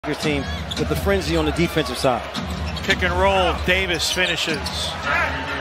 your team with the frenzy on the defensive side. Pick and roll, Davis finishes.